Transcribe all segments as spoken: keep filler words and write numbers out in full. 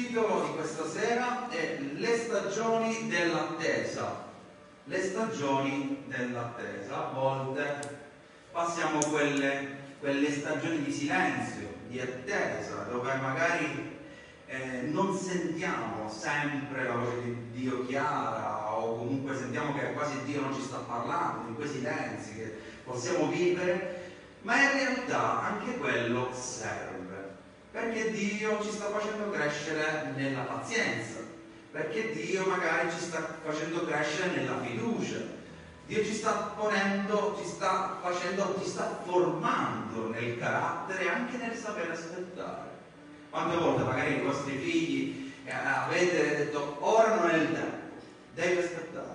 titolo di questa sera è Le stagioni dell'attesa. Le stagioni dell'attesa. A volte passiamo quelle, quelle stagioni di silenzio, di attesa, dove magari eh, non sentiamo sempre la voce di Dio chiara, o comunque sentiamo che quasi Dio non ci sta parlando, in quei silenzi che possiamo vivere, ma in realtà anche quello serve. Perché Dio ci sta facendo crescere nella pazienza, perché Dio magari ci sta facendo crescere nella fiducia, Dio ci sta ponendo, ci sta facendo, ci sta formando nel carattere e anche nel sapere aspettare. Quante volte magari i vostri figli eh, avete detto ora non è il tempo, devi aspettare,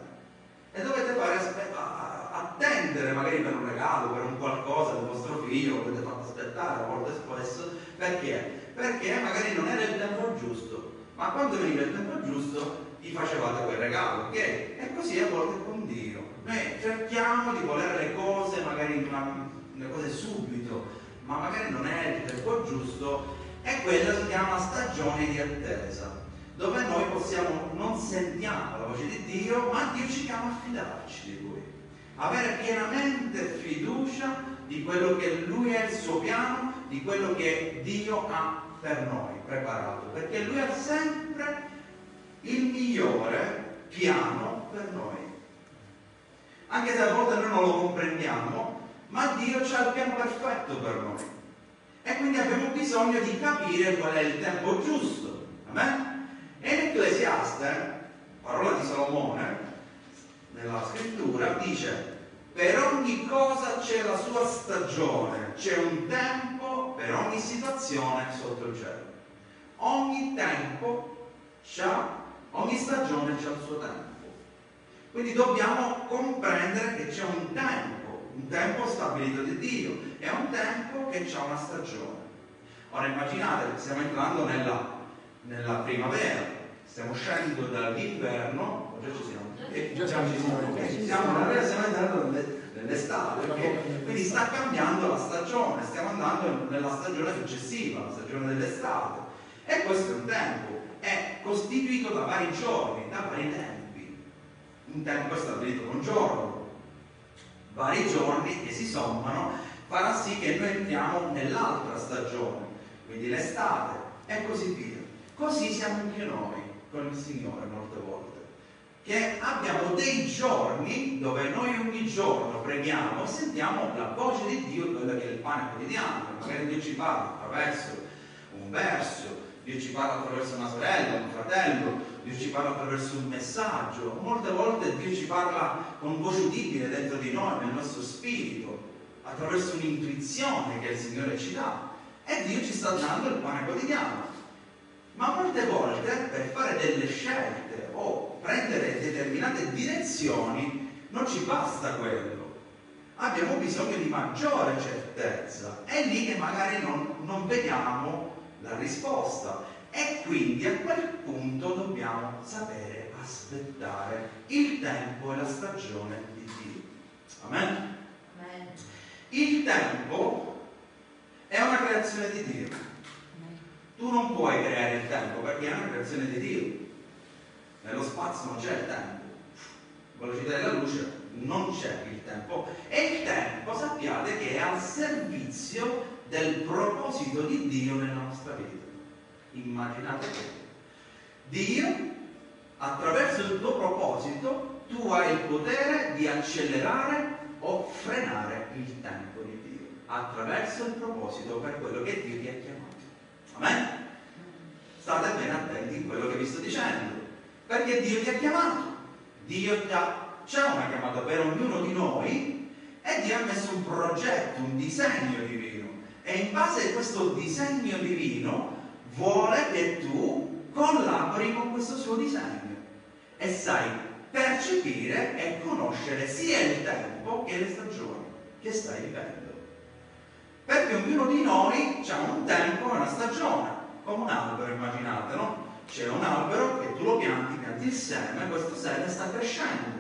e dovete fare aspe- attendere magari per un regalo, per un qualcosa del vostro figlio, lo avete fatto aspettare a volte spesso. Perché? Perché magari non era il tempo giusto, ma quando veniva il tempo giusto gli facevate quel regalo, ok? E così a volte con Dio. Noi cerchiamo di volere le cose, magari una, le cose subito, ma magari non è il tempo giusto, e quella si chiama stagione di attesa, dove noi possiamo, non sentiamo la voce di Dio, ma Dio ci chiama a fidarci di Lui, avere pienamente fiducia di quello che Lui è, il suo piano, di quello che Dio ha per noi preparato, perché Lui ha sempre il migliore piano per noi, anche se a volte noi non lo comprendiamo, ma Dio ha il piano perfetto per noi, e quindi abbiamo bisogno di capire qual è il tempo giusto. Amen? E in Ecclesiaste, parola di Salomone nella scrittura, dice: per ogni cosa c'è la sua stagione, c'è un tempo per ogni situazione sotto il cielo. Ogni tempo c'ha, ogni stagione c'ha il suo tempo. Quindi dobbiamo comprendere che c'è un tempo, un tempo stabilito di Dio, è un tempo che c'ha una stagione. Ora immaginate che stiamo entrando nella, nella primavera, stiamo uscendo dall'inverno, già ci siamo. E già ci siamo, okay. Siamo, stiamo andando nell'estate, okay? Quindi sta cambiando la stagione, stiamo andando nella stagione successiva, la stagione dell'estate, e questo è un tempo, è costituito da vari giorni, da vari tempi. Un tempo è stabilito con giorno, vari giorni che si sommano farà sì che noi entriamo nell'altra stagione, quindi l'estate, e così via. Così siamo anche noi con il Signore molte volte, che abbiamo dei giorni dove noi ogni giorno preghiamo, sentiamo la voce di Dio, quello che è il pane quotidiano. Magari Dio ci parla attraverso un verso, Dio ci parla attraverso una sorella, un fratello, Dio ci parla attraverso un messaggio. Molte volte Dio ci parla con voce udibile dentro di noi, nel nostro spirito, attraverso un'intuizione che il Signore ci dà, e Dio ci sta dando il pane quotidiano. Ma molte volte per fare delle scelte o prendere determinate direzioni non ci basta quello, abbiamo bisogno di maggiore certezza, è lì che magari non, non vediamo la risposta, e quindi a quel punto dobbiamo sapere aspettare il tempo e la stagione di Dio. Amen? Amen. Il tempo è una creazione di Dio. Tu non puoi creare il tempo perché è una creazione di Dio. Nello spazio non c'è il tempo, velocità della luce non c'è il tempo, e il tempo sappiate che è al servizio del proposito di Dio nella nostra vita. Immaginate che Dio, attraverso il tuo proposito, tu hai il potere di accelerare o frenare il tempo di Dio attraverso il proposito per quello che Dio ti ha chiamato. Amen? State ben attenti in quello che vi sto dicendo, perché Dio ti ha chiamato, Dio ti ha, c'è una chiamata per ognuno di noi, e Dio ha messo un progetto, un disegno divino, e in base a questo disegno divino vuole che tu collabori con questo suo disegno e sai percepire e conoscere sia il tempo che le stagioni che stai vivendo. Perché ognuno di noi ha un tempo e una stagione, come un albero, immaginate, no? C'è un albero che tu lo pianti, pianti il seme, questo seme sta crescendo.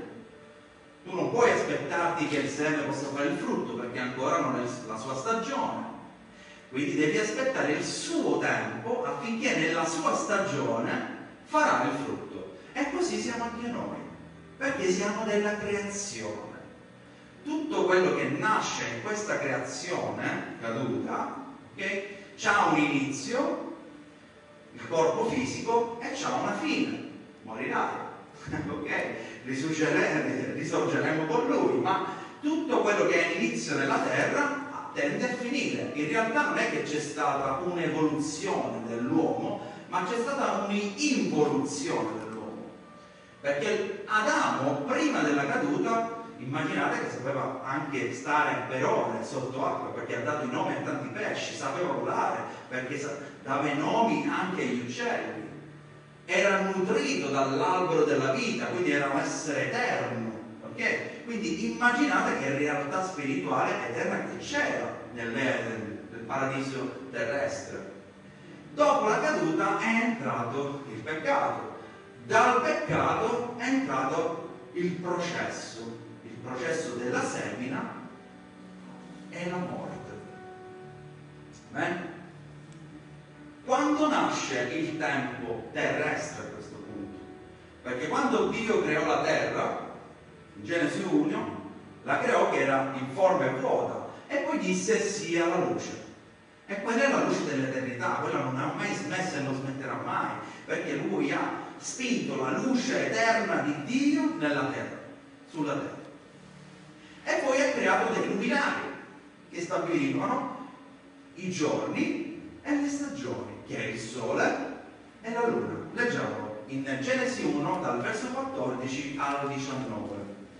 Tu non puoi aspettarti che il seme possa fare il frutto perché ancora non è la sua stagione. Quindi devi aspettare il suo tempo affinché nella sua stagione farà il frutto. E così siamo anche noi, perché siamo della creazione. Tutto quello che nasce in questa creazione caduta, okay, c'ha un inizio, il corpo fisico, e c'ha una fine, morirai, ok? Risorgeremo, risorgeremo con lui, ma tutto quello che è inizio nella terra tende a finire. In realtà non è che c'è stata un'evoluzione dell'uomo, ma c'è stata un'involuzione dell'uomo, perché Adamo prima della caduta, immaginate che sapeva anche stare per ore sotto acqua, perché ha dato i nomi a tanti pesci, sapeva volare, perché dava i nomi anche agli uccelli, era nutrito dall'albero della vita, quindi era un essere eterno, ok? Quindi immaginate che realtà spirituale eterna che c'era nel, nel paradiso terrestre. Dopo la caduta è entrato il peccato, dal peccato è entrato il processo, il processo della semina e la morte. Bene? Quando nasce il tempo terrestre a questo punto? Perché quando Dio creò la terra, in Genesi uno, la creò che era in forma e vuota, e poi disse sia la luce. E quella è la luce dell'eternità, quella non ha mai smesso e non smetterà mai, perché lui ha spinto la luce eterna di Dio nella terra, sulla terra. E poi ha creato dei luminari che stabilivano i giorni e le stagioni, che è il sole e la luna. Leggiamo in Genesi uno dal verso quattordici al diciannove.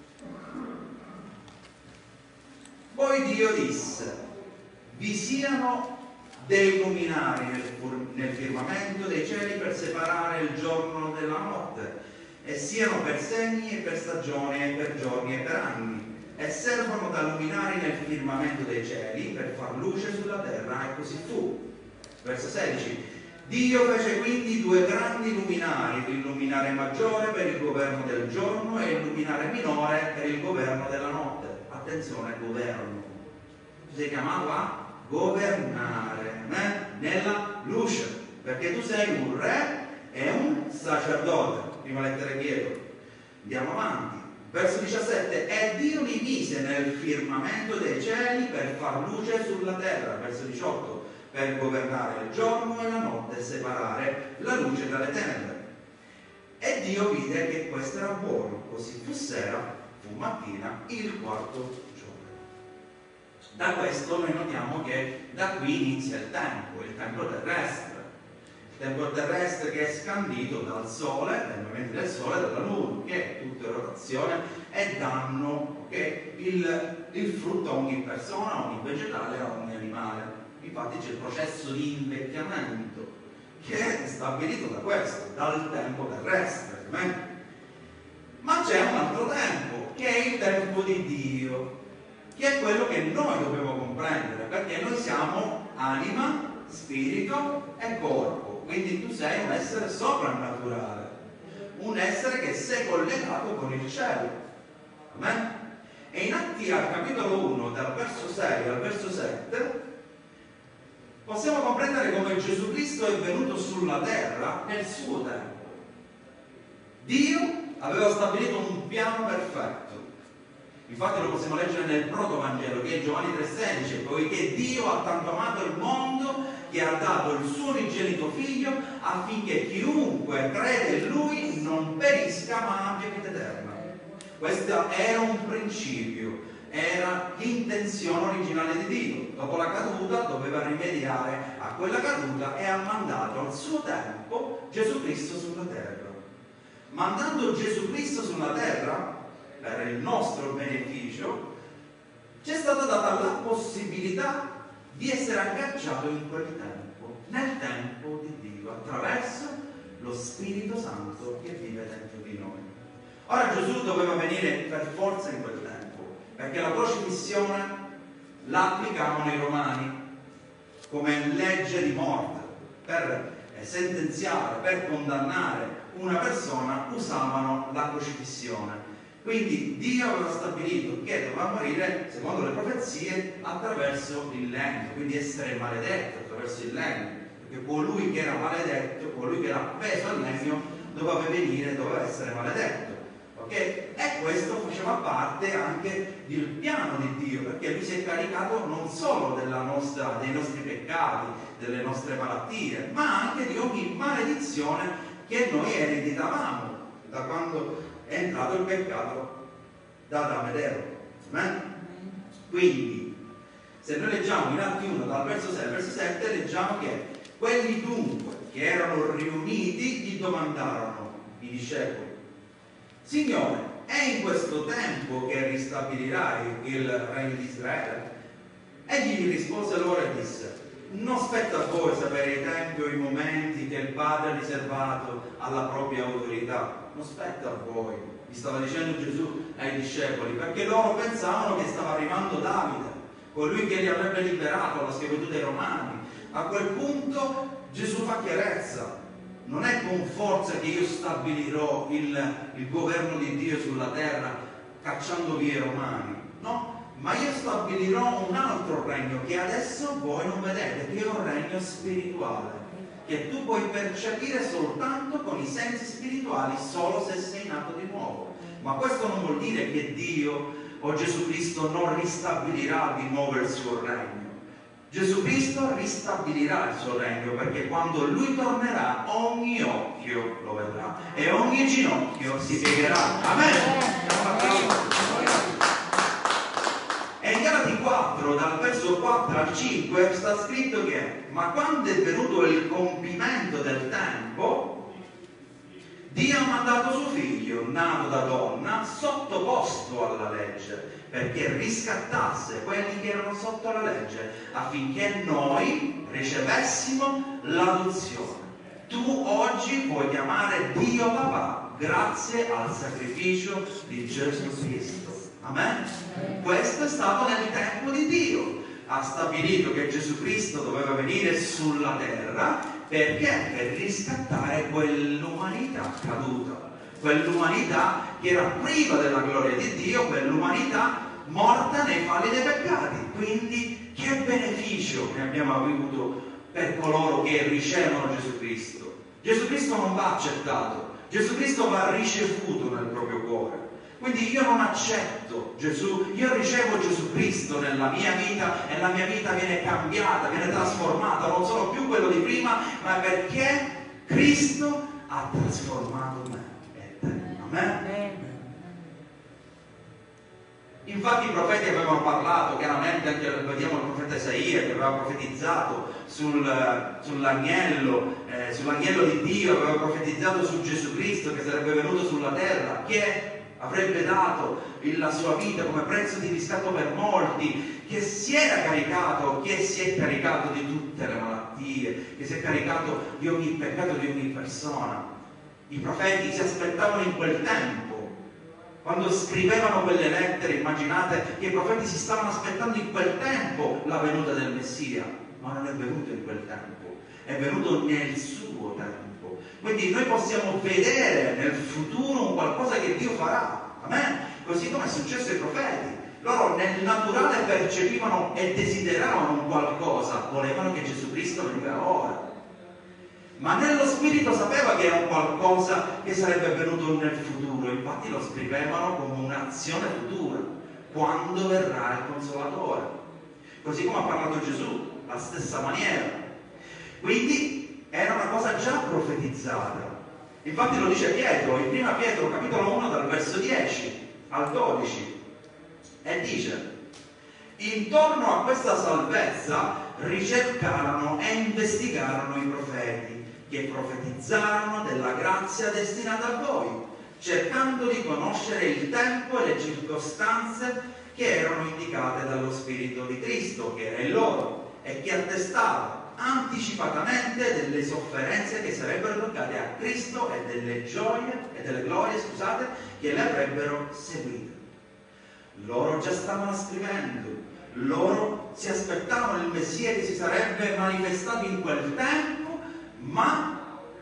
Poi Dio disse: vi siano dei luminari nel, nel firmamento dei cieli per separare il giorno dalla notte, e siano per segni e per stagioni e per giorni e per anni, e servono da luminari nel firmamento dei cieli per far luce sulla terra, e così fu. Verso sedici. Dio fece quindi due grandi luminari, il luminare maggiore per il governo del giorno e il luminare minore per il governo della notte. Attenzione, governo. Tu sei chiamato a governare eh? nella luce, perché tu sei un re e un sacerdote. Prima lettera Pietro. Andiamo avanti. Verso diciassette. E Dio li mise nel firmamento dei cieli per far luce sulla terra. Verso diciotto. Per governare il giorno e la notte e separare la luce dalle tenebre. E Dio vide che questo era buono, così fu sera, fu mattina, il quarto giorno. Da questo noi notiamo che da qui inizia il tempo, il tempo terrestre. Il tempo terrestre che è scandito dal sole, dai movimenti del sole e dalla luna, che è tutta rotazione, e danno okay, il, il frutto a ogni persona, a ogni vegetale, a ogni animale. Infatti c'è il processo di invecchiamento che è stabilito da questo, dal tempo terrestre. Ma c'è un altro tempo, che è il tempo di Dio, che è quello che noi dobbiamo comprendere, perché noi siamo anima, spirito e corpo. Quindi tu sei un essere soprannaturale, un essere che sei collegato con il cielo. Amen? E in Atti al capitolo uno, dal verso sei al verso sette, possiamo comprendere come Gesù Cristo è venuto sulla terra nel suo tempo. Dio aveva stabilito un piano perfetto. Infatti lo possiamo leggere nel protovangelo, che è Giovanni tre sedici, poiché Dio ha tanto amato il mondo che ha dato il suo unigenito figlio affinché chiunque crede in lui non perisca ma abbia vita eterna. Questo era un principio, era l'intenzione originale di Dio. Dopo la caduta doveva rimediare a quella caduta e ha mandato al suo tempo Gesù Cristo sulla terra. Mandando Gesù Cristo sulla terra per il nostro beneficio, ci è stata data la possibilità di essere agganciato in quel tempo, nel tempo di Dio, attraverso lo Spirito Santo che vive dentro di noi. Ora Gesù doveva venire per forza in quel tempo, perché la crocifissione la applicavano i romani come legge di morte. Per sentenziare, per condannare una persona usavano la crocifissione. Quindi Dio aveva stabilito che doveva morire, secondo le profezie, attraverso il legno, quindi essere maledetto attraverso il legno, perché colui che era maledetto, colui che era appeso al legno, doveva venire, doveva essere maledetto. Okay? E questo faceva parte anche del piano di Dio, perché lui si è caricato non solo della nostra, dei nostri peccati, delle nostre malattie, ma anche di ogni maledizione che noi ereditavamo da quando è entrato il peccato da Adamo ed Eva. Amen? Quindi, se noi leggiamo in Atti uno dal verso sei al verso sette, leggiamo che quelli dunque che erano riuniti gli domandarono, i discepoli: Signore, è in questo tempo che ristabilirai il regno di Israele? Egli gli rispose loro e disse: non spetta a voi sapere i tempi o i momenti che il Padre ha riservato alla propria autorità. Non spetta a voi, gli stava dicendo Gesù ai discepoli, perché loro pensavano che stava arrivando Davide, colui che li avrebbe liberato dalla schiavitù dei Romani. A quel punto Gesù fa chiarezza: non è con forza che io stabilirò il, il governo di Dio sulla terra cacciando via i Romani, no, ma io stabilirò un altro regno che adesso voi non vedete, che è un regno spirituale, che tu puoi percepire soltanto con i sensi spirituali, solo se sei nato di nuovo. Ma questo non vuol dire che Dio o Gesù Cristo non ristabilirà di nuovo il suo regno. Gesù Cristo ristabilirà il suo regno, perché quando Lui tornerà ogni occhio lo vedrà e ogni ginocchio si piegherà. Amen. E in Galati quattro, dal verso quattro al cinque, sta scritto che: ma quando è venuto il compimento del tempo, Dio ha mandato suo figlio, nato da donna, sottoposto alla legge, perché riscattasse quelli che erano sotto la legge, affinché noi ricevessimo l'adozione. Tu oggi puoi chiamare Dio Papà grazie al sacrificio di Gesù Cristo. Amen? Questo è stato nel tempo di Dio. Ha stabilito che Gesù Cristo doveva venire sulla terra perché? Per riscattare quell'umanità caduta, quell'umanità che era priva della gloria di Dio, quell'umanità morta nei falli dei peccati. Quindi che beneficio ne abbiamo avuto per coloro che ricevono Gesù Cristo? Gesù Cristo non va accettato, Gesù Cristo va ricevuto nel proprio cuore. Quindi io non accetto Gesù, io ricevo Gesù Cristo nella mia vita e la mia vita viene cambiata, viene trasformata, non sono più quello di prima, ma perché Cristo ha trasformato me e te. Amen? Infatti i profeti avevano parlato chiaramente, anche vediamo il profeta Isaia che aveva profetizzato sul, sull'agnello, eh, sull'agnello di Dio, aveva profetizzato su Gesù Cristo che sarebbe venuto sulla terra, che avrebbe dato la sua vita come prezzo di riscatto per molti, che si era caricato, che si è caricato di tutte le malattie, che si è caricato di ogni peccato di ogni persona. I profeti si aspettavano in quel tempo, quando scrivevano quelle lettere, immaginate che i profeti si stavano aspettando in quel tempo la venuta del Messia, ma non è venuto in quel tempo, è venuto nel suo tempo. Quindi noi possiamo vedere nel futuro un qualcosa che Dio farà. Amen? Così come è successo ai profeti. Loro nel naturale percepivano e desideravano un qualcosa, volevano che Gesù Cristo veniva ora. Ma nello spirito sapeva che era un qualcosa che sarebbe venuto nel futuro, infatti lo scrivevano come un'azione futura, quando verrà il Consolatore. Così come ha parlato Gesù, la stessa maniera. Quindi era una cosa già profetizzata. Infatti lo dice Pietro, in prima Pietro capitolo uno dal verso dieci al dodici, e dice: intorno a questa salvezza ricercarono e investigarono i profeti che profetizzarono della grazia destinata a voi, cercando di conoscere il tempo e le circostanze che erano indicate dallo Spirito di Cristo, che era in loro, e che attestava anticipatamente delle sofferenze che sarebbero toccate a Cristo e delle gioie e delle glorie, scusate, che le avrebbero seguite. Loro già stavano scrivendo, loro si aspettavano il Messia che si sarebbe manifestato in quel tempo, ma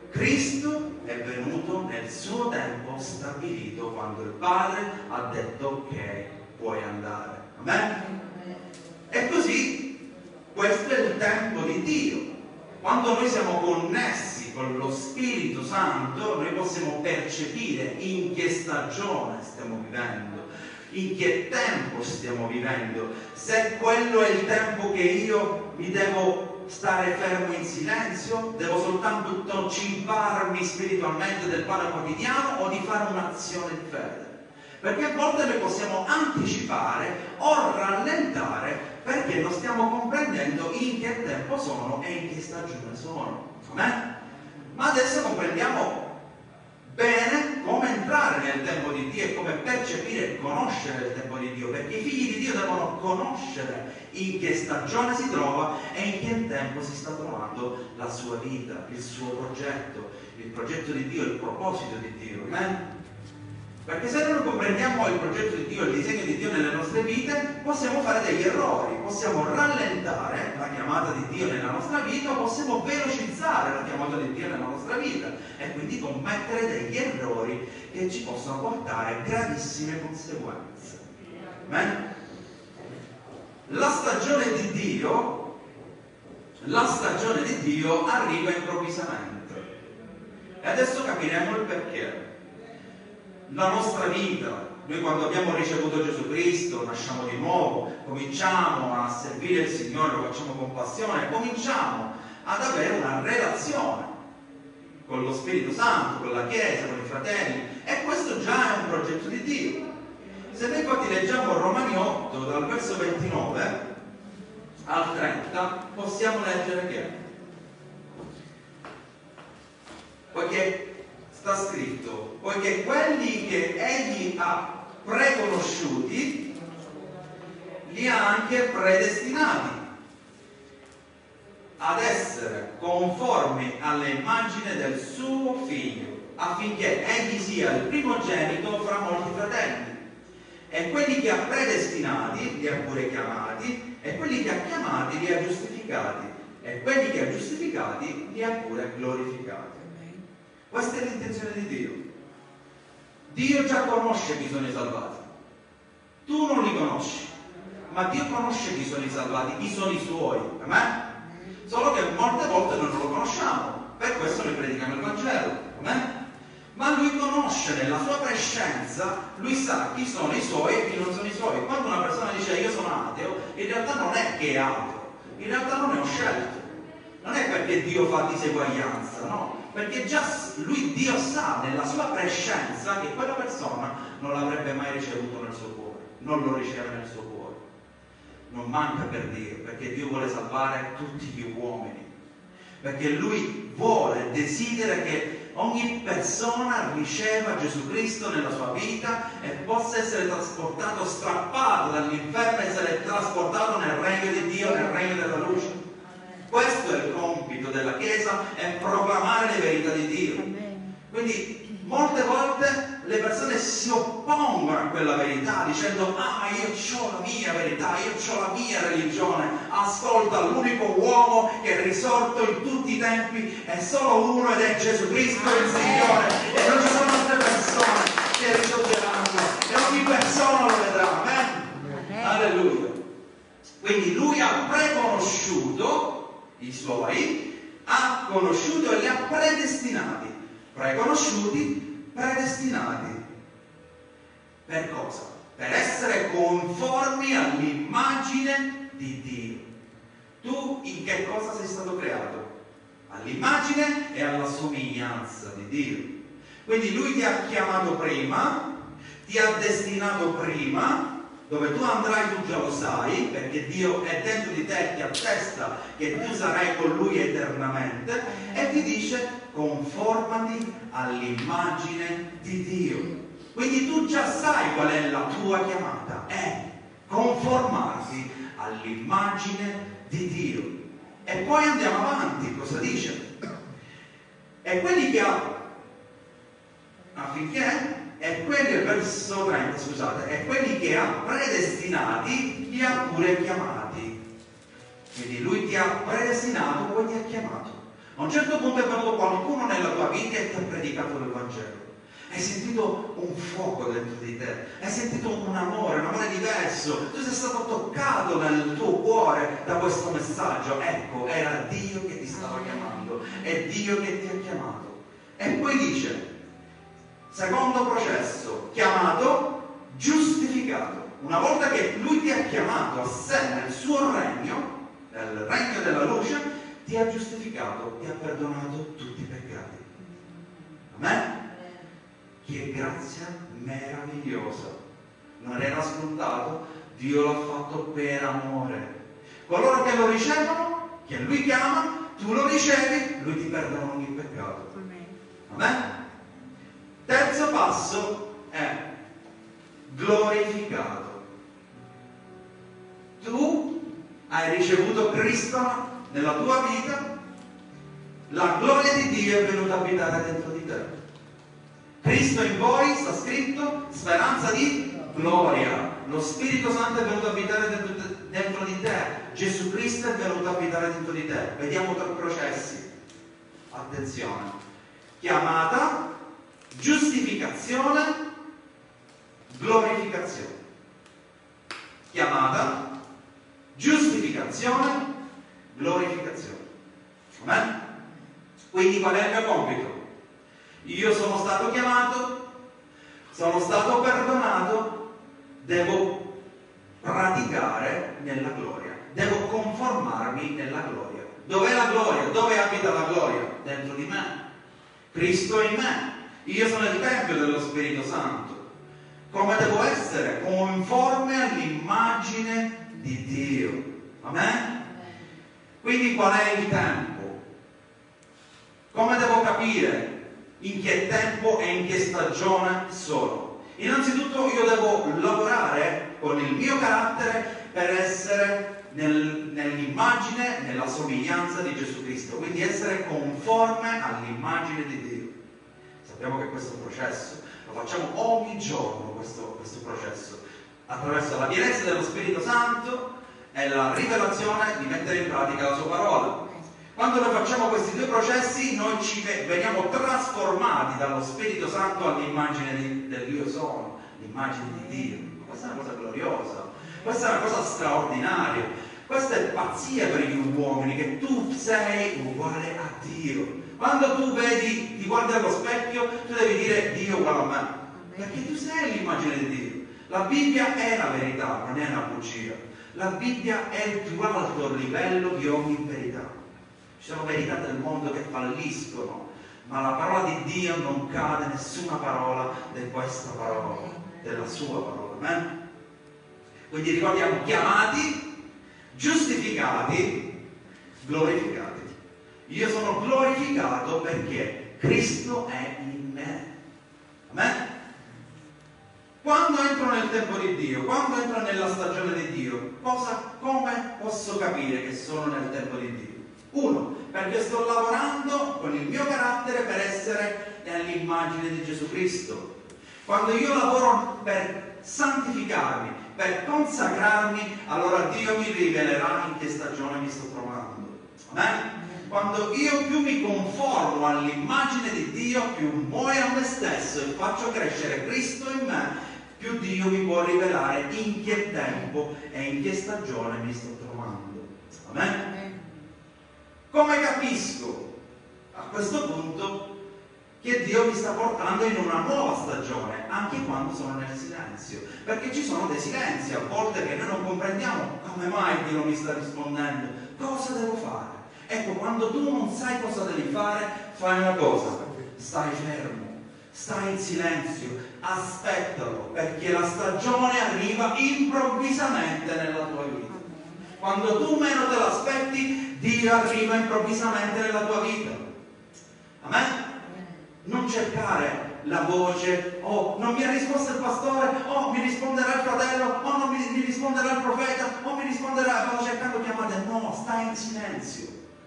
Cristo è venuto nel suo tempo stabilito, quando il Padre ha detto che puoi andare. Amen? E così questo è il tempo di Dio. Quando noi siamo connessi con lo Spirito Santo, noi possiamo percepire in che stagione stiamo vivendo, in che tempo stiamo vivendo, se quello è il tempo che io mi devo stare fermo in silenzio, devo soltanto cibarmi spiritualmente del pane quotidiano, o di fare un'azione di fede. Perché a volte noi possiamo anticipare o rallentare perché non stiamo comprendendo in che tempo sono e in che stagione sono. Amen? Ma adesso comprendiamo bene come entrare nel tempo di Dio e come percepire e conoscere il tempo di Dio, perché i figli di Dio devono conoscere in che stagione si trova e in che tempo si sta trovando la sua vita, il suo progetto, il progetto di Dio, il proposito di Dio. Amen? Perché se noi non comprendiamo il progetto di Dio, il disegno di Dio nelle nostre vite, possiamo fare degli errori, possiamo rallentare la chiamata di Dio nella nostra vita, o possiamo velocizzare la chiamata di Dio nella nostra vita e quindi commettere degli errori che ci possono portare gravissime conseguenze. Amen? La stagione di Dio, la stagione di Dio arriva improvvisamente. E adesso capiremo il perché. La nostra vita, noi quando abbiamo ricevuto Gesù Cristo, nasciamo di nuovo, cominciamo a servire il Signore, lo facciamo con passione, cominciamo ad avere una relazione con lo Spirito Santo, con la Chiesa, con i fratelli, e questo già è un progetto di Dio. Se noi infatti leggiamo Romani otto dal verso ventinove al trenta, possiamo leggere che poiché sta scritto, poiché quelli che egli ha preconosciuti li ha anche predestinati ad essere conformi all'immagine del suo figlio, affinché egli sia il primogenito fra molti fratelli. E quelli che ha predestinati li ha pure chiamati, e quelli che ha chiamati li ha giustificati, e quelli che ha giustificati li ha pure glorificati. Questa è l'intenzione di Dio. Dio già conosce chi sono i salvati. Tu non li conosci, ma Dio conosce chi sono i salvati, chi sono i suoi. Amen? Solo che molte volte noi non lo conosciamo, per questo noi predichiamo il Vangelo. Amen? Ma Lui conosce nella sua prescienza, Lui sa chi sono i suoi e chi non sono i suoi. Quando una persona dice io sono ateo, in realtà non è che è ateo, in realtà non è scelto. Non è perché Dio fa diseguaglianza, no? Perché già lui, Dio sa nella sua prescienza che quella persona non l'avrebbe mai ricevuto nel suo cuore, non lo riceve nel suo cuore. Non manca per Dio, perché Dio vuole salvare tutti gli uomini, perché Lui vuole, desidera che ogni persona riceva Gesù Cristo nella sua vita e possa essere trasportato, strappato dall'inferno e essere trasportato nel regno di Dio, nel regno della luce. Questo è il compito della Chiesa, è proclamare le verità di Dio. Quindi molte volte le persone si oppongono a quella verità dicendo ah, io ho la mia verità, io ho la mia religione. Ascolta, l'unico uomo che è risorto in tutti i tempi è solo uno, ed è Gesù Cristo il Signore, e non ci sono altre persone che risorgeranno, e ogni persona lo vedrà. Amen? Alleluia. Quindi Lui ha preconosciuto i suoi, ha conosciuto e li ha predestinati. Preconosciuti, predestinati. Per cosa? Per essere conformi all'immagine di Dio. Tu in che cosa sei stato creato? All'immagine e alla somiglianza di Dio. Quindi Lui ti ha chiamato prima, ti ha destinato prima. Dove tu andrai tu già lo sai, perché Dio è dentro di te e ti attesta che tu sarai con Lui eternamente, e ti dice conformati all'immagine di Dio. Quindi tu già sai qual è la tua chiamata, è conformarti all'immagine di Dio. E poi andiamo avanti, cosa dice? E quelli che ha, affinché e quelli, verso trenta, scusate, e quelli che ha predestinati li ha pure chiamati. Quindi Lui ti ha predestinato, poi ti ha chiamato. A un certo punto è venuto qualcuno nella tua predicato il Vangelo. Hai sentito un fuoco dentro di te, hai sentito un amore, un amore diverso, tu sei stato toccato nel tuo cuore da questo messaggio. Ecco, era Dio che ti stava chiamando, è Dio che ti ha chiamato. E poi dice, secondo processo, chiamato, giustificato. Una volta che Lui ti ha chiamato a sé nel suo regno, nel regno della luce, ti ha giustificato, ti ha perdonato tutti i peccati. Amen? Che grazia meravigliosa. Non era scontato, Dio l'ha fatto per amore. Coloro che lo ricevono, che Lui chiama, tu lo ricevi, Lui ti perdona ogni peccato. Amen? Terzo passo è glorificato. Tu hai ricevuto Cristo nella tua vita, la gloria di Dio è venuta a abitare dentro di te. Cristo in voi, sta scritto, speranza di gloria. Lo Spirito Santo è venuto a abitare dentro, dentro di te. Gesù Cristo è venuto a abitare dentro di te. Vediamo tre processi. Attenzione. Chiamata, giustificazione, glorificazione. Chiamata, giustificazione, glorificazione. Amen? Quindi qual è il mio compito? Io sono stato chiamato, sono stato perdonato, devo praticare nella gloria, devo conformarmi nella gloria. Dov'è la gloria? Dove abita la gloria? Dentro di me. Cristo in me. Io sono il tempio dello Spirito Santo. Come devo essere? Conforme all'immagine di Dio. Amen? Quindi qual è il tempo? Come devo capire in che tempo e in che stagione sono? Innanzitutto io devo lavorare con il mio carattere per essere nel, nell'immagine, nella somiglianza di Gesù Cristo, quindi essere conforme all'immagine di Dio. Sappiamo che questo processo lo facciamo ogni giorno, questo, questo processo, attraverso la pienezza dello Spirito Santo e la rivelazione di mettere in pratica la sua parola. Quando noi facciamo questi due processi, noi ci veniamo trasformati dallo Spirito Santo all'immagine dell'Io sono, l'immagine di Dio. Questa è una cosa gloriosa, questa è una cosa straordinaria, questa è pazzia per gli uomini, che tu sei uguale a Dio. Quando tu vedi, ti guardi allo specchio, tu devi dire Dio uguale a me, perché tu sei l'immagine di Dio. La Bibbia è la verità, non è una bugia. La Bibbia è il più alto livello di ogni verità. Ci sono verità del mondo che falliscono, ma la parola di Dio non cade nessuna parola di questa parola, della sua parola. Amen? Quindi ricordiamo, chiamati, giustificati, glorificati. Io sono glorificato perché Cristo è in me. Amen? Quando entro nel tempo di Dio, quando entro nella stagione di Dio, cosa, come posso capire che sono nel tempo di Dio? Uno, perché sto lavorando con il mio carattere per essere nell'immagine di Gesù Cristo. Quando io lavoro per santificarmi, per consacrarmi, allora Dio mi rivelerà in che stagione mi sto trovando. Amen? Quando io più mi conformo all'immagine di Dio, più muoio a me stesso e faccio crescere Cristo in me, più Dio mi può rivelare in che tempo e in che stagione mi sto trovando. Amen? Come capisco a questo punto che Dio mi sta portando in una nuova stagione, anche quando sono nel silenzio? Perché ci sono dei silenzi a volte che noi non comprendiamo. Come mai Dio non mi sta rispondendo? Cosa devo fare? Ecco, quando tu non sai cosa devi fare, fai una cosa: stai fermo, stai in silenzio, aspettalo, perché la stagione arriva improvvisamente nella tua vita. Quando tu meno te l'aspetti, Dio arriva improvvisamente nella tua vita. Amen? Non cercare la voce, oh, non mi ha risposto il pastore, oh, mi risponderà il fratello, oh, non mi, mi risponderà il profeta, oh, mi risponderà, vado cercando chiamate. No, stai in silenzio.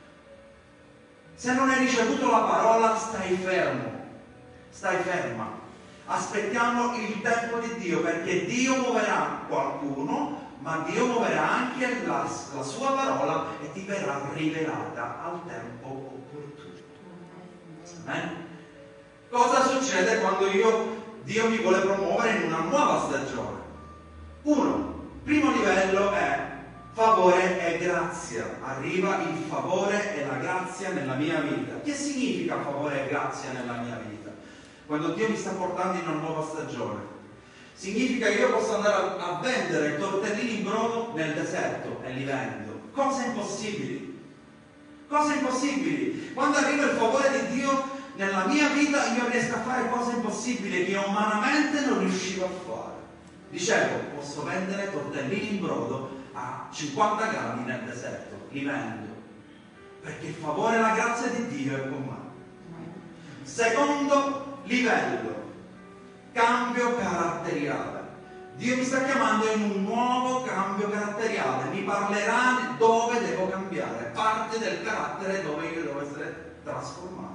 Se non hai ricevuto la parola, stai fermo, stai ferma. Aspettiamo il tempo di Dio, perché Dio muoverà qualcuno, ma Dio muoverà anche la, la sua parola e ti verrà rivelata al tempo opportuno. Amen? Cosa succede quando io, Dio mi vuole promuovere in una nuova stagione? Uno, primo livello è favore e grazia. Arriva il favore e la grazia nella mia vita. Che significa favore e grazia nella mia vita? Quando Dio mi sta portando in una nuova stagione, significa che io posso andare a, a vendere tortellini in brodo nel deserto e li vendo. Cose impossibili. Cose impossibili. Quando arriva il favore di Dio nella mia vita, io riesco a fare cose impossibili che umanamente non riuscivo a fare. Dicevo, posso vendere tortellini in brodo a cinquanta gradi nel deserto, li vendo, perché il favore e la grazia di Dio è con me. Secondo livello, cambio caratteriale. Dio mi sta chiamando in un nuovo cambio caratteriale, mi parlerà dove devo cambiare, parte del carattere dove io devo essere trasformato.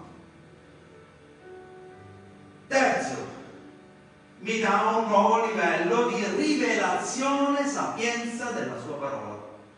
Terzo, mi dà un nuovo livello di rivelazione, sapienza della sua parola.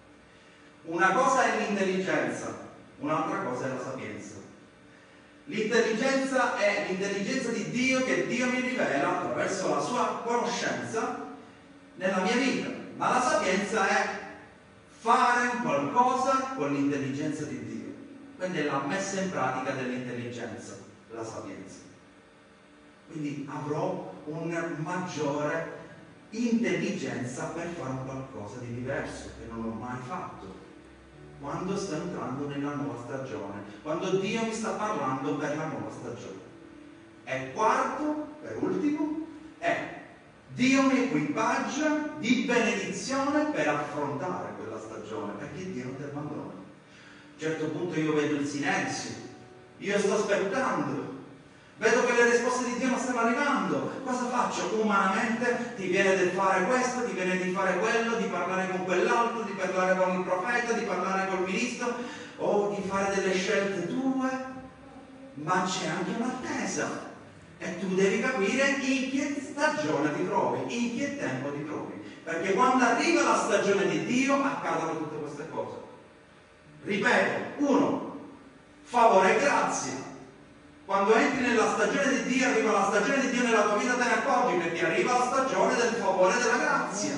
Una cosa è l'intelligenza, un'altra cosa è la sapienza. L'intelligenza è l'intelligenza di Dio che Dio mi rivela attraverso la sua conoscenza nella mia vita, ma la sapienza è fare un qualcosa con l'intelligenza di Dio. Quindi è la messa in pratica dell'intelligenza, la sapienza. Quindi avrò una maggiore intelligenza per fare qualcosa di diverso che non ho mai fatto quando sto entrando nella nuova stagione, quando Dio mi sta parlando per la nuova stagione. E quarto, per ultimo, è Dio mi equipaggia di benedizione per affrontare quella stagione, perché Dio non ti abbandona. A un certo punto io vedo il silenzio, io sto aspettando, vedo che le risposte di Dio non stanno arrivando. Cosa faccio? Umanamente ti viene di fare questo, ti viene di fare quello, di parlare con quell'altro, di parlare con il profeta, di parlare col ministro, o di fare delle scelte tue, ma c'è anche un'attesa. E tu devi capire in che stagione ti trovi, in che tempo ti trovi. Perché quando arriva la stagione di Dio accadono tutte queste cose. Ripeto, uno, favore e grazia. Quando entri nella stagione di Dio, arriva la stagione di Dio nella tua vita, te ne accorgi, perché arriva la stagione del favore e della grazia.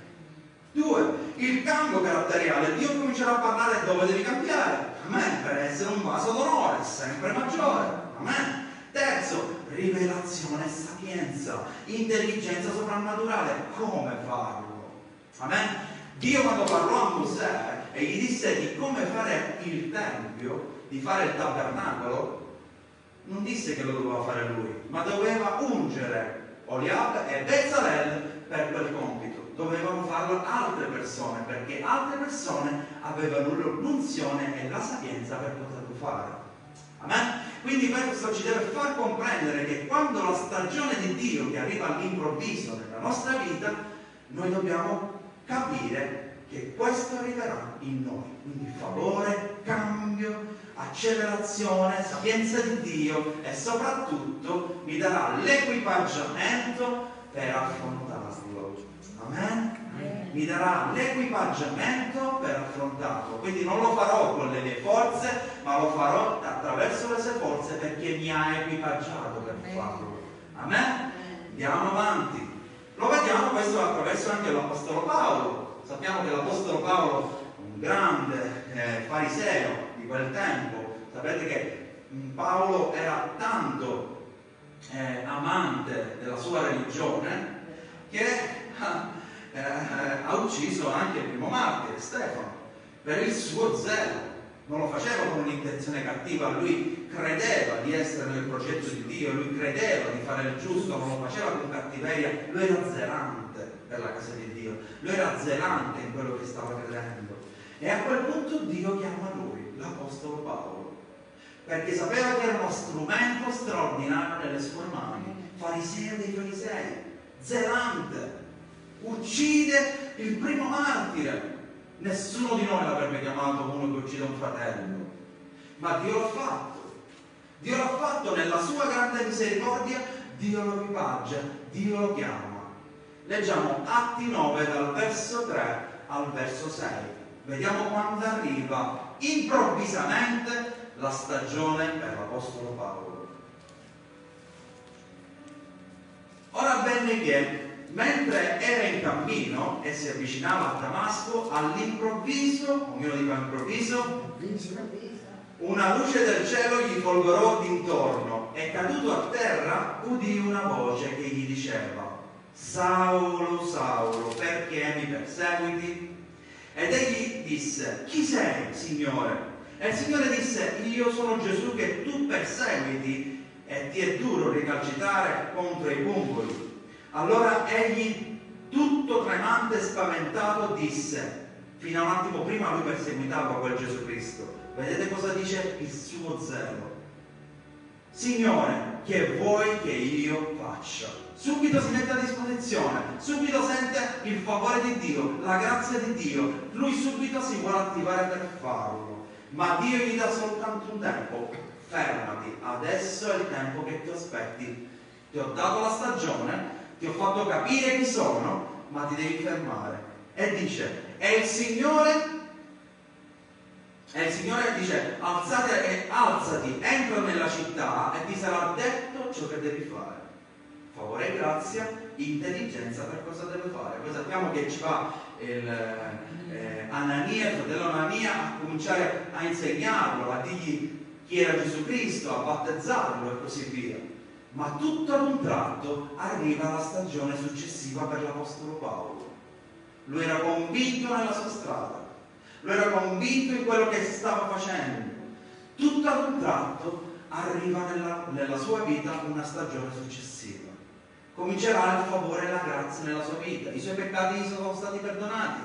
Due, il cambio caratteriale. Dio comincerà a parlare dove devi cambiare. Amen. Per essere un vaso d'onore, sempre maggiore. Amen. Terzo, rivelazione e sapienza, intelligenza soprannaturale. Come farlo? Amen. Dio quando parlò a Mosè e gli disse di come fare il tempio, di fare il tabernacolo, non disse che lo doveva fare lui, ma doveva ungere Oliab e Bezzalel per quel compito. Dovevano farlo altre persone, perché altre persone avevano l'unzione e la sapienza per poterlo fare. Amen? Quindi questo ci deve far comprendere che quando la stagione di Dio che arriva all'improvviso nella nostra vita, noi dobbiamo capire che questo arriverà in noi. Quindi favore, cambio, accelerazione, sapienza di Dio, e soprattutto mi darà l'equipaggiamento per affrontarlo. Amen? Amen. Mi darà l'equipaggiamento per affrontarlo. Quindi non lo farò con le mie forze, ma lo farò attraverso le sue forze, perché mi ha equipaggiato per farlo. Amen? Andiamo avanti. Lo vediamo questo attraverso anche l'Apostolo Paolo. Sappiamo che l'Apostolo Paolo, un grande eh, fariseo di quel tempo, sapete che Paolo era tanto eh, amante della sua religione che eh, ha ucciso anche il primo martire, Stefano, per il suo zelo. Non lo faceva con un'intenzione cattiva, lui credeva di essere nel progetto di Dio, lui credeva di fare il giusto, non lo faceva con cattiveria, lui era zelante per la casa di Dio, lui era zelante in quello che stava credendo. E a quel punto Dio chiama lui, l'Apostolo Paolo, perché sapeva che era uno strumento straordinario nelle sue mani, fariseo dei farisei, zelante, uccide il primo martire. Nessuno di noi l'avrebbe chiamato uno che uccide un fratello, ma Dio l'ha fatto. Dio l'ha fatto nella sua grande misericordia, Dio lo equipaggia, Dio lo chiama. Leggiamo Atti nove dal verso tre al verso sei. Vediamo quando arriva improvvisamente la stagione per l'Apostolo Paolo. avvenne che mentre era in cammino e si avvicinava a Damasco, all'improvviso, ognuno dica all'improvviso, una luce del cielo gli folgorò d'intorno e caduto a terra udì una voce che gli diceva: Saulo, Saulo, perché mi perseguiti? Ed egli disse: chi sei, Signore? E il Signore disse: io sono Gesù che tu perseguiti, e ti è duro ricalcitare contro i pungoli. Allora egli, tutto tremante e spaventato, disse, fino a un attimo prima lui perseguitava quel Gesù Cristo, vedete cosa dice il suo zelo: Signore, che vuoi che io faccia? Subito si mette a disposizione, subito sente il favore di Dio, la grazia di Dio, lui subito si vuole attivare per farlo, ma Dio gli dà soltanto un tempo: fermati, adesso è il tempo che ti aspetti, ti ho dato la stagione, ti ho fatto capire chi sono, ma ti devi fermare. E dice, e il Signore E il Signore dice: alzate e alzati, entra nella città e ti sarà detto ciò che devi fare. Favore e grazia, intelligenza per cosa deve fare. Poi sappiamo che ci va il, eh, Anania, il fratello Anania, a cominciare a insegnarlo, a dirgli chi era Gesù Cristo, a battezzarlo e così via. Ma tutto ad un tratto arriva la stagione successiva per l'Apostolo Paolo. Lui era convinto nella sua strada, lui era convinto in quello che stava facendo. Tutto ad un tratto arriva nella, nella sua vita una stagione successiva. Comincerà il favore e la grazia nella sua vita. I suoi peccati gli sono stati perdonati.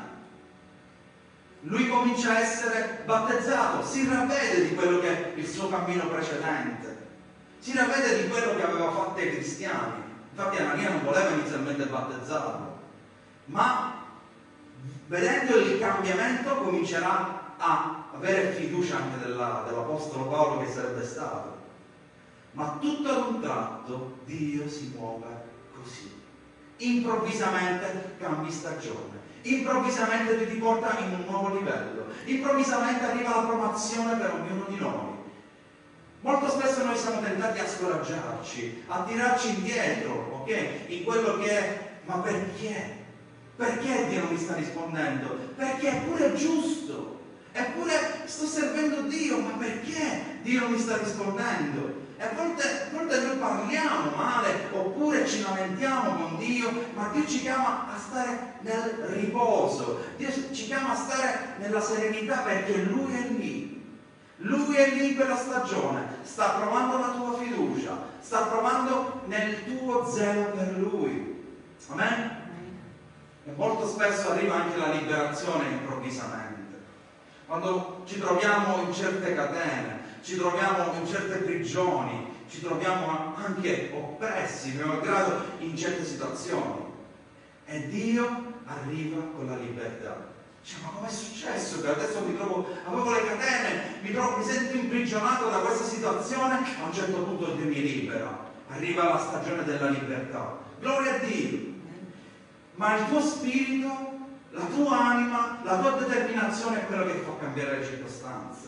Lui comincia a essere battezzato, si ravvede di quello che è il suo cammino precedente, si ravvede di quello che aveva fatto ai cristiani. Infatti Anania non voleva inizialmente battezzarlo, ma vedendo il cambiamento comincerà a avere fiducia anche della, dell'Apostolo Paolo che sarebbe stato. Ma tutto ad un tratto Dio si muove così. Improvvisamente cambi stagione, improvvisamente ti riporta in un nuovo livello, improvvisamente arriva la promozione per ognuno di noi. Molto spesso noi siamo tentati a scoraggiarci, a tirarci indietro, ok? In quello che è, ma perché? Perché Dio non mi sta rispondendo? Perché è pure giusto, eppure sto servendo Dio, ma perché Dio non mi sta rispondendo? E a volte, a volte noi parliamo male oppure ci lamentiamo con Dio, ma Dio ci chiama a stare nel riposo, Dio ci chiama a stare nella serenità, perché Lui è lì. Lui è lì per la stagione, sta provando la tua fiducia, sta provando nel tuo zelo per Lui. Amen? E molto spesso arriva anche la liberazione improvvisamente. Quando ci troviamo in certe catene, ci troviamo in certe prigioni, ci troviamo anche oppressi, malgrado in certe situazioni. E Dio arriva con la libertà. Dice, ma com'è successo che adesso mi trovo, avevo le catene, mi, trovo, mi sento imprigionato da questa situazione? A un certo punto Dio mi libera. Arriva la stagione della libertà. Gloria a Dio. Ma il tuo spirito, la tua anima, la tua determinazione è quello che fa cambiare le circostanze.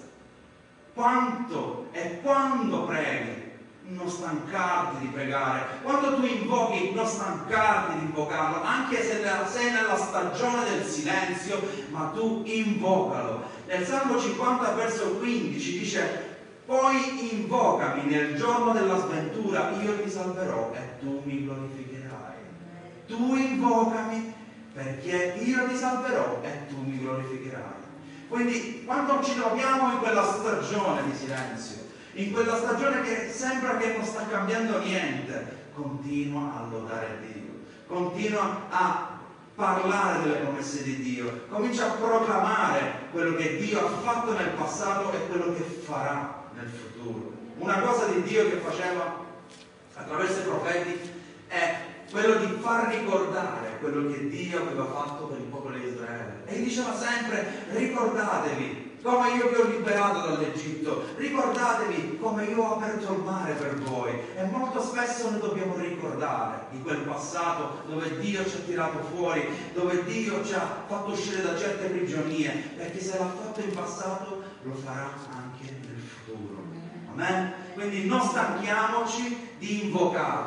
Quanto e quando preghi, non stancarti di pregare. Quando tu invochi, non stancarti di invocarlo, anche se sei nella stagione del silenzio, ma tu invocalo. Nel Salmo cinquanta verso quindici dice: poi invocami nel giorno della sventura, io ti salverò e tu mi glorificherai. Tu invocami perché io ti salverò e tu mi glorificherai. Quindi quando ci troviamo in quella stagione di silenzio, in quella stagione che sembra che non sta cambiando niente, continua a lodare Dio, continua a parlare delle promesse di Dio, comincia a proclamare quello che Dio ha fatto nel passato e quello che farà nel futuro. Una cosa di Dio che faceva attraverso i profeti è quello di far ricordare quello che Dio aveva fatto per il popolo di Israele. E diceva sempre: ricordatevi come io vi ho liberato dall'Egitto, ricordatevi come io ho aperto il mare per voi. E molto spesso noi dobbiamo ricordare di quel passato dove Dio ci ha tirato fuori, dove Dio ci ha fatto uscire da certe prigionie, perché se l'ha fatto in passato lo farà anche nel futuro. Amen? Quindi non stanchiamoci di invocarlo,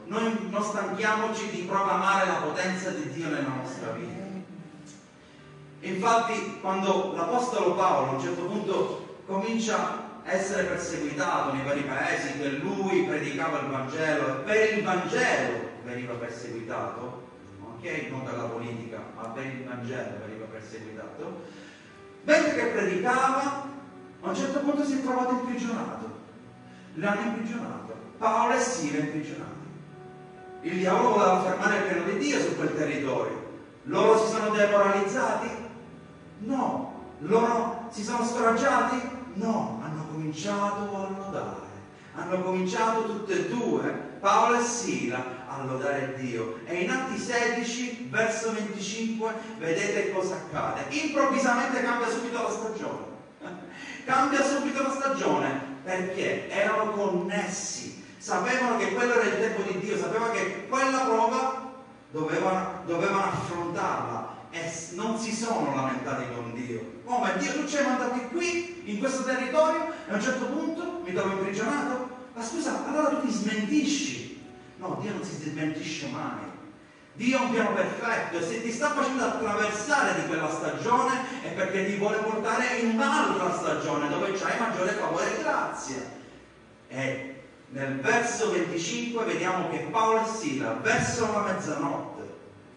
noi non stanchiamoci di proclamare la potenza di Dio nella nostra vita. Infatti, quando l'Apostolo Paolo a un certo punto comincia a essere perseguitato nei vari paesi, che lui predicava il Vangelo e per il Vangelo veniva perseguitato, ok? Non per la politica, ma per il Vangelo veniva perseguitato, mentre che predicava, a un certo punto si è trovato imprigionato. L'hanno imprigionato. Paolo e Sila imprigionati. Il diavolo voleva fermare il piano di Dio su quel territorio. Loro si sono demoralizzati? No. Loro si sono scoraggiati? No. Hanno cominciato a lodare. Hanno cominciato tutte e due, Paolo e Sila, a lodare Dio. E in Atti sedici, verso venticinque, vedete cosa accade. Improvvisamente cambia subito la stagione. Cambia subito la stagione. Perché erano connessi, sapevano che quello era il tempo di Dio, sapevano che quella prova dovevano, dovevano affrontarla e non si sono lamentati con Dio. Oh, ma Dio, tu ci hai mandati qui, in questo territorio, e a un certo punto mi trovo imprigionato? Ma scusa, allora tu ti smentisci? No, Dio non si smentisce mai. Dio ha un piano perfetto e se ti sta facendo attraversare di quella stagione è perché ti vuole portare in un'altra stagione dove c'hai maggiore favore e grazia. E nel verso venticinque vediamo che Paolo e Sila verso la mezzanotte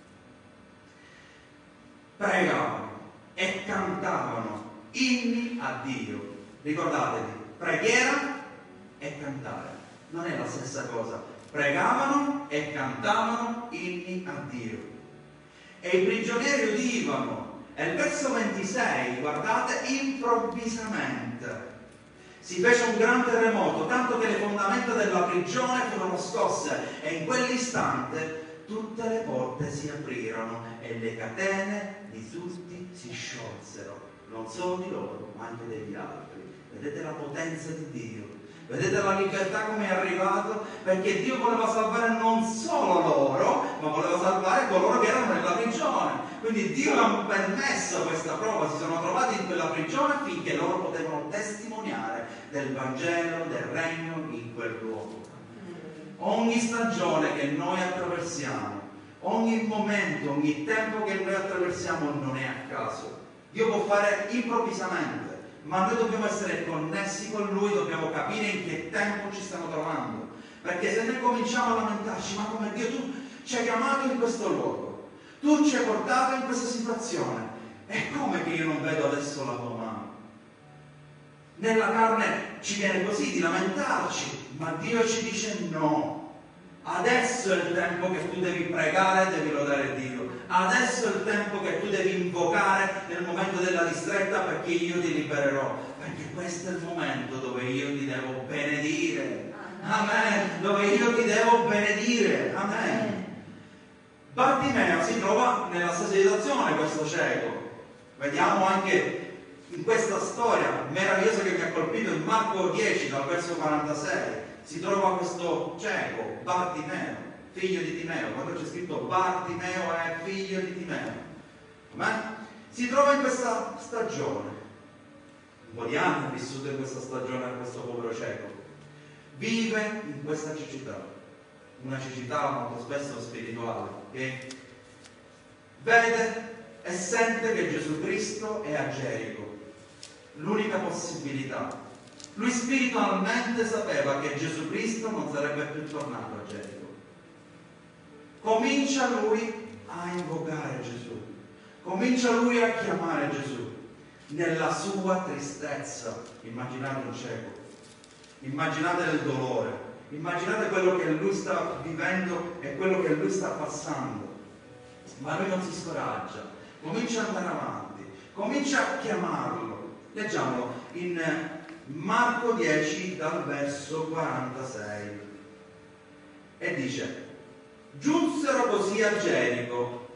pregavano e cantavano inni a Dio. Ricordatevi, preghiera e cantare non è la stessa cosa. Pregavano e cantavano inni a Dio. E i prigionieri udivano. E il verso ventisei, guardate, improvvisamente si fece un gran terremoto, tanto che le fondamenta della prigione furono scosse, e in quell'istante tutte le porte si aprirono e le catene di tutti si sciolsero, non solo di loro, ma anche degli altri. Vedete la potenza di Dio? Vedete la libertà come è arrivato? Perché Dio voleva salvare non solo loro, ma voleva salvare coloro che erano nella prigione. Quindi Dio ha permesso questa prova, si sono trovati in quella prigione finché loro potevano testimoniare del Vangelo, del Regno in quel luogo. Ogni stagione che noi attraversiamo, ogni momento, ogni tempo che noi attraversiamo non è a caso. Dio può fare improvvisamente, ma noi dobbiamo essere connessi con Lui, dobbiamo capire in che tempo ci stiamo trovando. Perché se noi cominciamo a lamentarci, ma come Dio, tu ci hai chiamato in questo luogo, tu ci hai portato in questa situazione, e come che io non vedo adesso la tua mano? Nella carne ci viene così di lamentarci, ma Dio ci dice no. Adesso è il tempo che tu devi pregare e devi lodare Dio. Adesso è il tempo che tu devi invocare nel momento della distretta, perché io ti libererò. Perché questo è il momento dove io ti devo benedire. Amen. Dove io ti devo benedire. Amen. Bartimeo si trova nella stessa situazione, questo cieco. Vediamo anche in questa storia meravigliosa che mi ha colpito in Marco dieci, dal verso quarantasei. Si trova questo cieco, Bartimeo, figlio di Timeo. Quando c'è scritto Bartimeo è figlio di Timeo, ma si trova in questa stagione. Un po' di anni ha vissuto in questa stagione questo povero cieco. Vive in questa cecità, una cecità molto spesso spirituale, che vede e sente che Gesù Cristo è a Gerico, l'unica possibilità. Lui spiritualmente sapeva che Gesù Cristo non sarebbe più tornato a Gerico. Comincia lui a invocare Gesù, comincia lui a chiamare Gesù nella sua tristezza. Immaginate un cieco, immaginate il dolore, immaginate quello che lui sta vivendo e quello che lui sta passando, ma lui non si scoraggia, comincia ad andare avanti, comincia a chiamarlo. Leggiamolo in Marco dieci dal verso quarantasei, e dice: giunsero così a Gerico,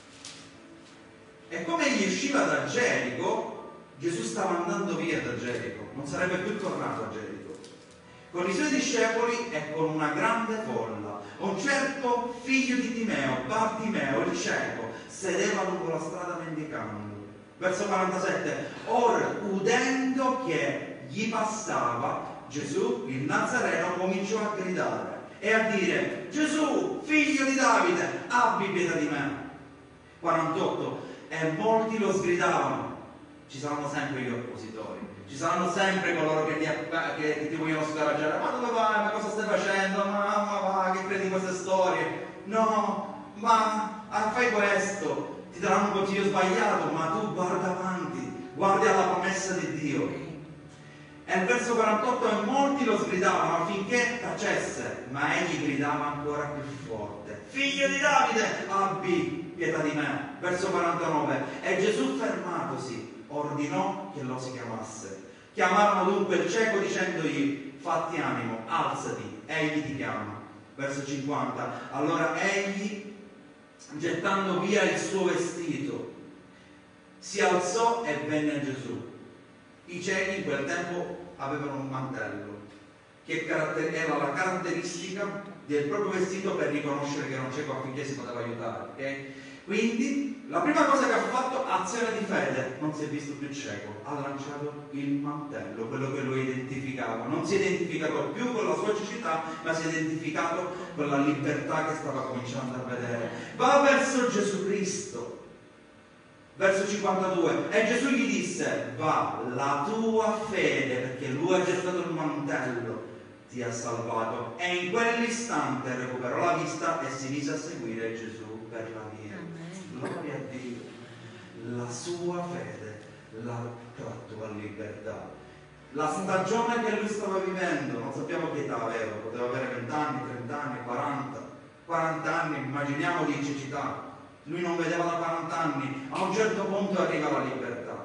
e come egli usciva da Gerico, Gesù stava andando via da Gerico, non sarebbe più tornato a Gerico, con i suoi discepoli e con una grande folla. Un certo figlio di Timeo, Bartimeo il cieco, sedeva lungo la strada mendicando. Verso quarantasette, or udendo che gli passava Gesù, il Nazareno, cominciò a gridare: e a dire: Gesù, figlio di Davide, abbi pietà di me. quarantotto. E molti lo sgridavano. Ci saranno sempre gli oppositori, ci saranno sempre coloro che ti, che ti vogliono scoraggiare. Ma dove vai? Ma cosa stai facendo? Ma, ma va, che credi in queste storie? No, ma ah, fai questo. Ti daranno un consiglio sbagliato, ma tu guarda avanti, guardi alla promessa di Dio. E nel verso quarantotto, e molti lo sgridavano affinché tacesse, ma egli gridava ancora più forte: figlio di Davide, abbi pietà di me. Verso quarantanove. E Gesù, fermatosi, ordinò che lo si chiamasse. Chiamarono dunque il cieco dicendogli: fatti animo, alzati, egli ti chiama. Verso cinquanta. Allora egli, gettando via il suo vestito, si alzò e venne a Gesù. I ciechi in quel tempo avevano un mantello, che era la caratteristica del proprio vestito per riconoscere che era un cieco, affinché si poteva aiutare. Okay? Quindi la prima cosa che ha fatto, azione di fede, non si è visto più cieco, ha lanciato il mantello, quello che lo identificava. Non si è identificato più con la sua cecità, ma si è identificato con la libertà che stava cominciando a vedere. Va verso Gesù Cristo. Verso cinquantadue. E Gesù gli disse: va, la tua fede, perché lui ha gettato il mantello, ti ha salvato. E in quell'istante recuperò la vista e si mise a seguire Gesù per la via. Gloria a Dio. La sua fede l'ha tratto a libertà. La stagione che lui stava vivendo, non sappiamo che età aveva, poteva avere venti anni, trenta anni, quaranta, quaranta anni, immaginiamo di cecità. Lui non vedeva da quaranta anni, a un certo punto arriva la libertà.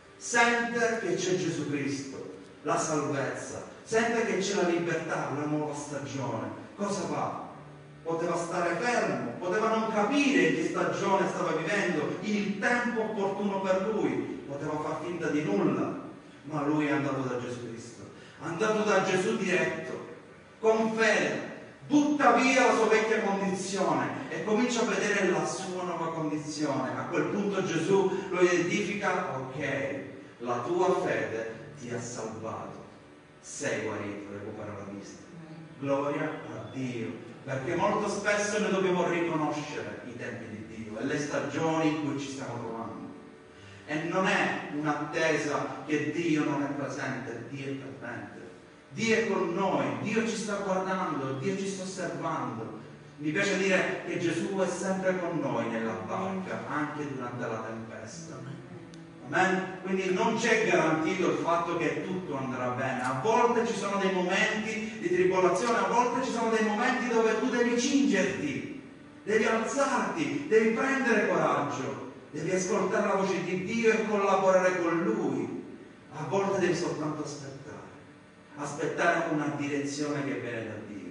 Sente che c'è Gesù Cristo, la salvezza, sente che c'è la libertà, la nuova stagione. Cosa fa? Poteva stare fermo, poteva non capire che stagione stava vivendo, il tempo opportuno per lui, poteva far finta di nulla, ma lui è andato da Gesù Cristo, è andato da Gesù diretto, con fede. Butta via la sua vecchia condizione e comincia a vedere la sua nuova condizione. A quel punto Gesù lo identifica: ok, la tua fede ti ha salvato, sei guarito, recupera la vista. Gloria a Dio, perché molto spesso noi dobbiamo riconoscere i tempi di Dio e le stagioni in cui ci stiamo trovando. E non è un'attesa che Dio non è presente, Dio è presente. Dio è con noi, Dio ci sta guardando, Dio ci sta osservando. Mi piace dire che Gesù è sempre con noi nella barca, anche durante la tempesta. Amen? Quindi non c'è garantito il fatto che tutto andrà bene. A volte ci sono dei momenti di tribolazione, a volte ci sono dei momenti dove tu devi cingerti, devi alzarti, devi prendere coraggio, devi ascoltare la voce di Dio e collaborare con Lui. A volte devi soltanto aspettare. Aspettare una direzione che viene da Dio.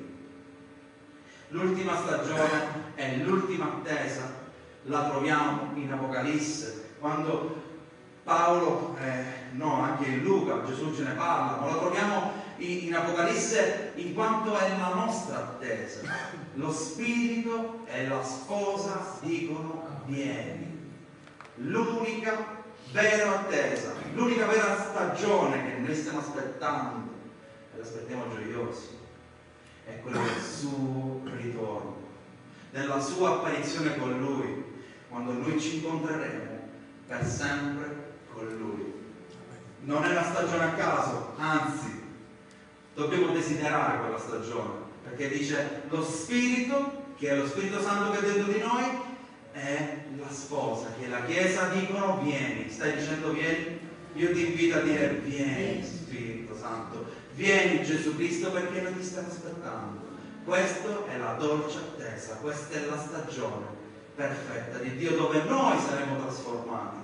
L'ultima stagione e l'ultima attesa la troviamo in Apocalisse, quando Paolo, eh, no, anche in Luca, Gesù ce ne parla, ma la troviamo in, in Apocalisse in quanto è la nostra attesa. Lo Spirito e la sposa dicono: vieni. L'unica vera attesa, l'unica vera stagione che noi stiamo aspettando, l'aspettiamo gioiosi, è quello del suo ritorno, della sua apparizione con Lui, quando Lui ci incontreremo per sempre con Lui. Non è una stagione a caso, anzi, dobbiamo desiderare quella stagione, perché dice: lo Spirito, che è lo Spirito Santo che è dentro di noi, è la sposa, che la Chiesa dicono: vieni. Stai dicendo vieni? Io ti invito a dire: vieni Spirito Santo. Vieni Gesù Cristo, perché noi ti stiamo aspettando. Questa è la dolce attesa, questa è la stagione perfetta di Dio, dove noi saremo trasformati.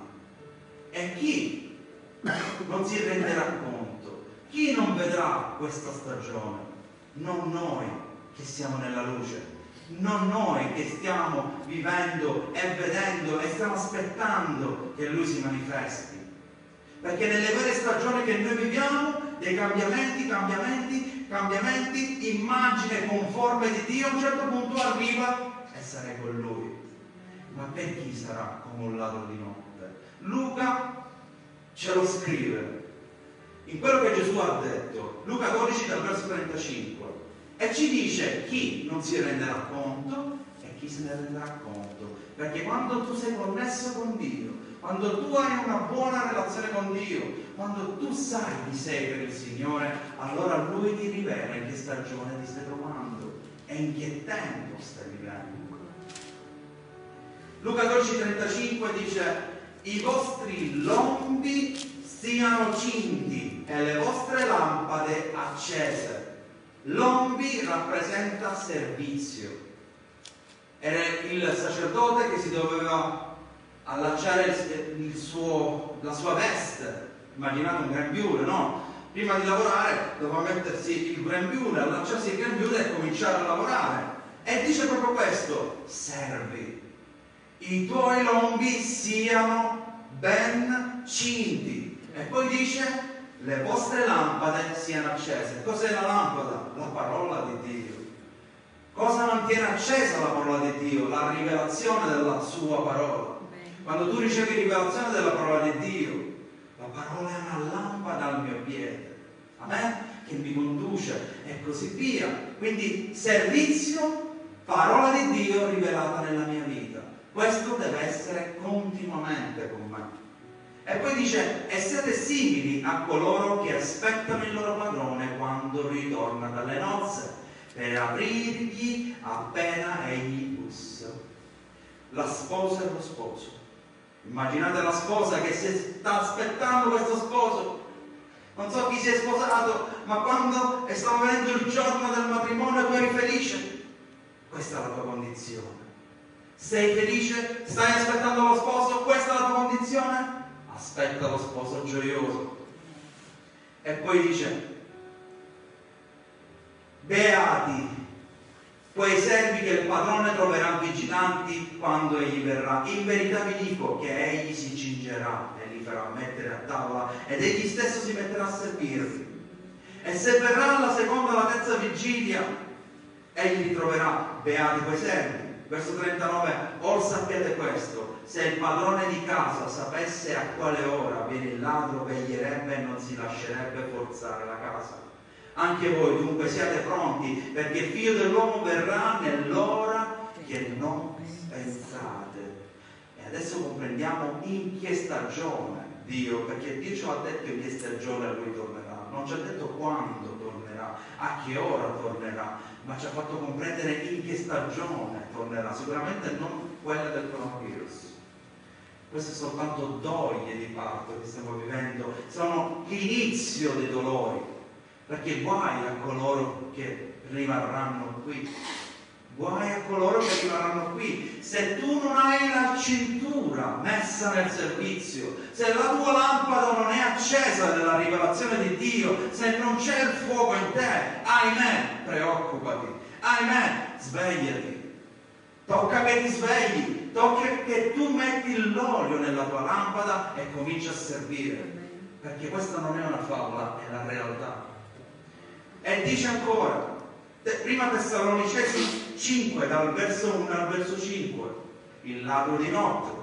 E chi non si renderà conto? Chi non vedrà questa stagione? Non noi che siamo nella luce, non noi che stiamo vivendo e vedendo e stiamo aspettando che Lui si manifesti. Perché nelle vere stagioni che noi viviamo, dei cambiamenti, cambiamenti, cambiamenti, immagine conforme di Dio, a un certo punto arriva e sarai con Lui. Ma per chi sarà come un ladro di notte? Luca ce lo scrive in quello che Gesù ha detto, Luca dodici dal verso trentacinque. E ci dice chi non si renderà conto e chi se ne renderà conto. Perché quando tu sei connesso con Dio, quando tu hai una buona relazione con Dio, quando tu sai chi sei per il Signore, allora Lui ti rivela in che stagione ti stai trovando e in che tempo stai vivendo. Luca dodici trentacinque dice: i vostri lombi siano cinti e le vostre lampade accese. Lombi rappresenta servizio. Era il sacerdote che si doveva allacciare il, il suo, la sua veste. Immaginate un grembiule, no? Prima di lavorare doveva mettersi il grembiule, allacciarsi il grembiule e cominciare a lavorare. E dice proprio questo: servi. I tuoi lombi siano ben cinti. E poi dice: le vostre lampade siano accese. Cos'è la lampada? La parola di Dio. Cosa mantiene accesa la parola di Dio? La rivelazione della sua parola. Quando tu ricevi rivelazione della parola di Dio, la parola è una lampada al mio piede, amen? Che mi conduce e così via. Quindi servizio, parola di Dio rivelata nella mia vita. Questo deve essere continuamente con me. E poi dice: e siete simili a coloro che aspettano il loro padrone quando ritorna dalle nozze, per aprirgli appena egli bussa. La sposa e lo sposo. Immaginate la sposa che si sta aspettando questo sposo. Non so chi si è sposato, ma quando stava venendo il giorno del matrimonio tu eri felice. Questa è la tua condizione. Sei felice? Stai aspettando lo sposo? Questa è la tua condizione? Aspetta lo sposo gioioso. E poi dice: beati quei servi che il padrone troverà vigilanti quando egli verrà. In verità vi dico che egli si cingerà e li farà mettere a tavola ed egli stesso si metterà a servirli. E se verrà la seconda o la terza vigilia, egli li troverà. Beati quei servi. Verso trentanove: or sappiate questo, se il padrone di casa sapesse a quale ora viene il ladro, veglierebbe e non si lascerebbe forzare la casa. Anche voi dunque siate pronti, perché il figlio dell'uomo verrà nell'ora che non pensate. E adesso comprendiamo in che stagione Dio, perché Dio ci ha detto in che stagione lui tornerà, non ci ha detto quando tornerà, a che ora tornerà, ma ci ha fatto comprendere in che stagione tornerà. Sicuramente non quella del coronavirus. Queste sono soltanto doglie di parto che stiamo vivendo, sono l'inizio dei dolori. Perché guai a coloro che rimarranno qui, guai a coloro che rimarranno qui. Se tu non hai la cintura messa nel servizio, se la tua lampada non è accesa nella rivelazione di Dio, se non c'è il fuoco in te, ahimè, preoccupati, ahimè, svegliati, tocca che ti svegli, tocca che tu metti l'olio nella tua lampada e cominci a servire, perché questa non è una favola, è la realtà. E dice ancora, prima Tessalonicesi cinque, dal verso uno al verso cinque, il ladro di notte.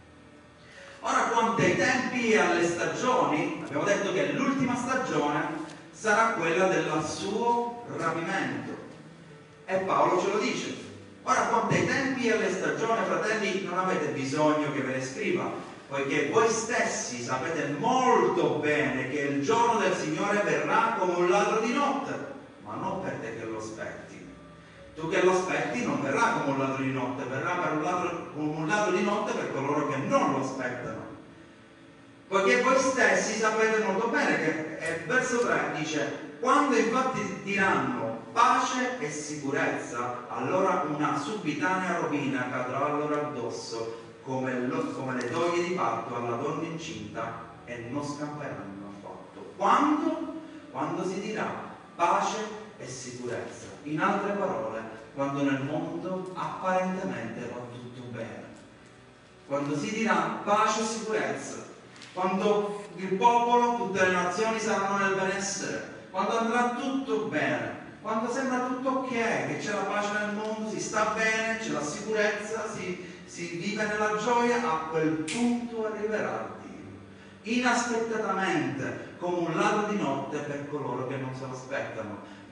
Ora, quanto ai tempi e alle stagioni, abbiamo detto che l'ultima stagione sarà quella del suo rapimento. E Paolo ce lo dice. Ora, quanto ai tempi e alle stagioni, fratelli, non avete bisogno che ve ne scriva, poiché voi stessi sapete molto bene che il giorno del Signore verrà come un ladro di notte, ma non per te che lo aspetti. Tu che lo aspetti non verrà come un ladro di notte, verrà per un ladro, come un ladro di notte per coloro che non lo aspettano. Poiché voi stessi sapete molto bene che, e verso tre dice: quando infatti diranno pace e sicurezza, allora una subitanea rovina cadrà loro addosso, Come, lo, come le doglie di parto alla donna incinta, e non scamperanno affatto. Quando? Quando si dirà pace e sicurezza. In altre parole, quando nel mondo apparentemente va tutto bene. Quando si dirà pace e sicurezza. Quando il popolo, tutte le nazioni saranno nel benessere. Quando andrà tutto bene. Quando sembra tutto ok, che c'è la pace nel mondo, si sta bene, c'è la sicurezza, si... si vive nella gioia, a quel punto arriverà Dio, inaspettatamente, come un ladro di notte per coloro che non se lo aspettano.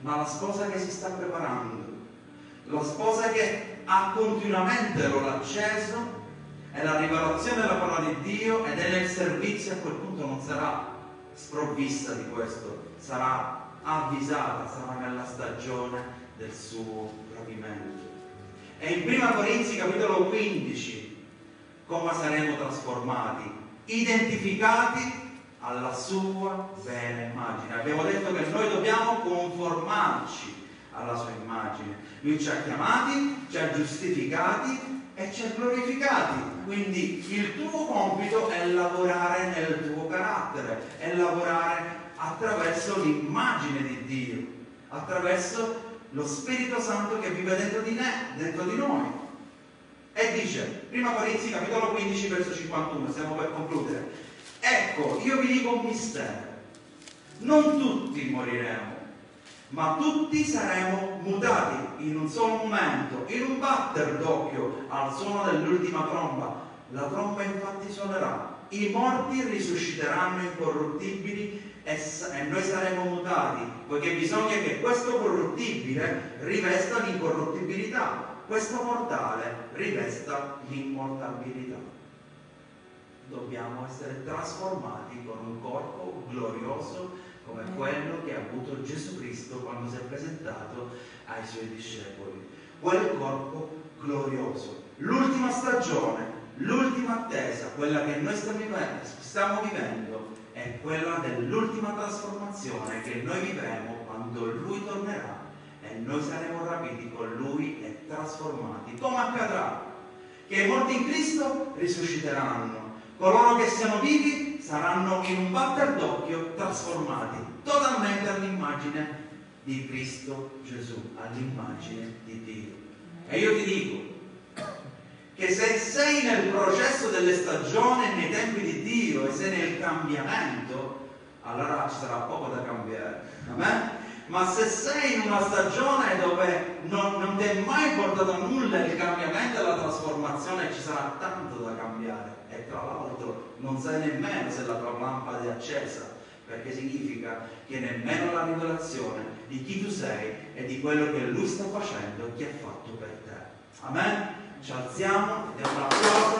ma la sposa che si sta preparando, la sposa che ha continuamente l'olio acceso, è la rivelazione della parola di Dio ed è nel servizio. A quel punto non sarà sprovvista di questo, sarà avvisata, sarà nella stagione del suo rapimento. E in prima Corinzi capitolo quindici, come saremo trasformati? Identificati alla sua vera immagine. Abbiamo detto che noi dobbiamo conformarci alla sua immagine. Lui ci ha chiamati, ci ha giustificati e ci ha glorificati. Quindi il tuo compito è lavorare nel tuo carattere, è lavorare attraverso l'immagine di Dio, attraverso lo Spirito Santo che vive dentro di, ne, dentro di noi. E dice, prima Corinzi capitolo quindici verso cinquantuno, stiamo per concludere: ecco, io vi dico un mistero, non tutti moriremo, ma tutti saremo mutati in un solo momento, in un batter d'occhio, al suono dell'ultima tromba. La tromba infatti suonerà, i morti risusciteranno incorruttibili e, e noi saremo mutati, poiché bisogna che questo corruttibile rivesta l'incorruttibilità, questo mortale rivesta l'immortalità. Dobbiamo essere trasformati con un corpo glorioso come quello che ha avuto Gesù Cristo quando si è presentato ai suoi discepoli. Quel corpo glorioso. L'ultima stagione, l'ultima attesa, quella che noi stiamo vivendo, stiamo vivendo è quella dell'ultima trasformazione che noi vivremo quando Lui tornerà e noi saremo rapiti con Lui e trasformati. Come accadrà? Che i morti in Cristo risusciteranno, coloro che siano vivi saranno in un batter d'occhio trasformati totalmente all'immagine di Cristo Gesù, all'immagine di Dio. E io ti dico che se sei nel processo delle stagioni, nei tempi di Dio, e sei nel cambiamento, allora ci sarà poco da cambiare. Amen? Ma se sei in una stagione dove non, non ti è mai portato a nulla il cambiamento e la trasformazione, ci sarà tanto da cambiare. E tra l'altro non sai nemmeno se la tua lampada è accesa, perché significa che nemmeno la rivelazione di chi tu sei e di quello che Lui sta facendo ti ha fatto per te. Amen? Ci alziamo e diamo un applauso.